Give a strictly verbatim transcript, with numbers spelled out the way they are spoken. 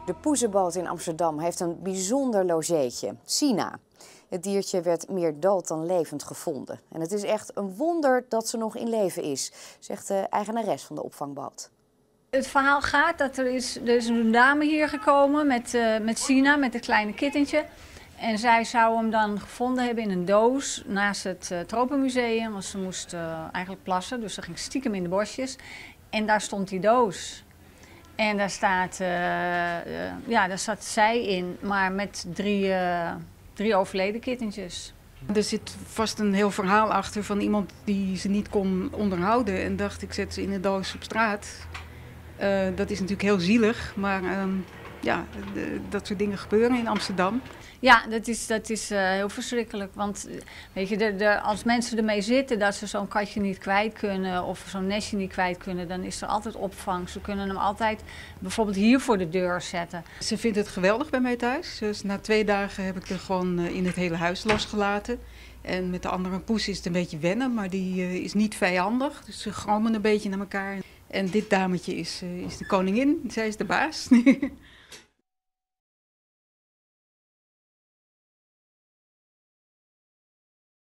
De Poezenboot in Amsterdam heeft een bijzonder logeetje, Sina. Het diertje werd meer dood dan levend gevonden. En het is echt een wonder dat ze nog in leven is, zegt de eigenares van de opvangboot. Het verhaal gaat dat er is, er is een dame hier gekomen met, uh, met Sina, met het kleine kittentje. En zij zou hem dan gevonden hebben in een doos naast het uh, Tropenmuseum. Want ze moest uh, eigenlijk plassen, dus ze ging stiekem in de bosjes. En daar stond die doos. En daar staat, uh, uh, ja, daar zat zij in, maar met drie, uh, drie overleden kittentjes. Er zit vast een heel verhaal achter van iemand die ze niet kon onderhouden. En dacht, ik zet ze in een doos op straat. Uh, dat is natuurlijk heel zielig, maar uh, ja, de, dat soort dingen gebeuren in Amsterdam. Ja, dat is, dat is uh, heel verschrikkelijk. Want weet je, de, de, als mensen ermee zitten dat ze zo'n katje niet kwijt kunnen of zo'n nestje niet kwijt kunnen, dan is er altijd opvang. Ze kunnen hem altijd bijvoorbeeld hier voor de deur zetten. Ze vindt het geweldig bij mij thuis. Dus na twee dagen heb ik er gewoon in het hele huis losgelaten. En met de andere poes is het een beetje wennen, maar die uh, is niet vijandig. Dus ze grommen een beetje naar elkaar. En dit dametje is, uh, is de koningin, zij is de baas.